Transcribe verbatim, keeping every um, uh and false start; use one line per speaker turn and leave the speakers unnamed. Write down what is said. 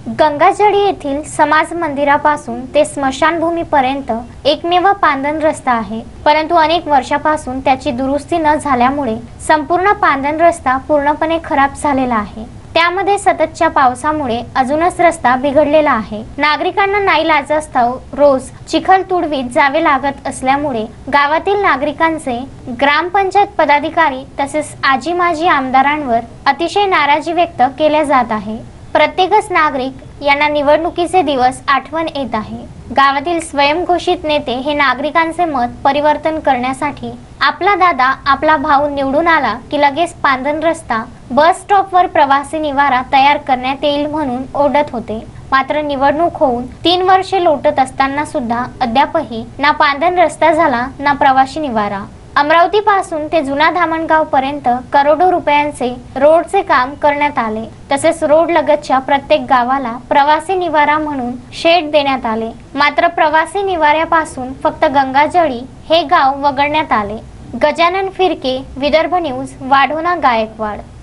गंगाजळी येथील समाज मंदिरापासून ते स्मशानभूमीपर्यंत एकमेव पांदन रस्ता आहे, परंतु अनेक वर्षापासून त्याची दुरुस्ती न झाल्यामुळे संपूर्ण पांदन रस्ता पूर्णपणे खराब झालेला आहे। त्यामध्ये सततच्या पावसामुळे अजूनच रस्ता बिघडलेला आहे। नागरिकांना नाईलाजास्तव रोज चिखल तुडवीत जावे लागत असल्यामुळे गावातील नागरिकांचे ग्रामपंचायत पदाधिकारी तसेच आजी माजी आमदारांवर अतिशय नाराजी व्यक्त केल्या जात आहे। प्रत्येकच नागरिक यांना निवडणुकीचे दिवस आठवण येत आहे। गावातील स्वयंघोषित नेते हे नागरिकांचे मत परिवर्तन करण्यासाठी आपला दादा आपला भाऊ निवडून आला की लगेच पांदन रस्ता बस स्टॉपवर प्रवासी निवारा तयार करण्यात येईल म्हणून ओढत होते। मात्र निवडणूक होऊन तीन वर्षे लोटत असताना सुद्धा अद्यापही ना पांदन रस्ता झाला ना प्रवासी निवारा। अमरावती पासून ते जुना धामणगाव पर्यंत करोडो रुपयांचे रोडचे काम करण्यात आले, तसेच रोड लगतच्या प्रत्येक गावाला प्रवासी निवारा म्हणून शेड देण्यात आले। मात्र प्रवासी निवाऱ्यापासून फक्त गंगाजळी हे गाव वगळण्यात आले। गजानन फिरके, विदर्भ न्यूज, वाढोणा गायकवाड।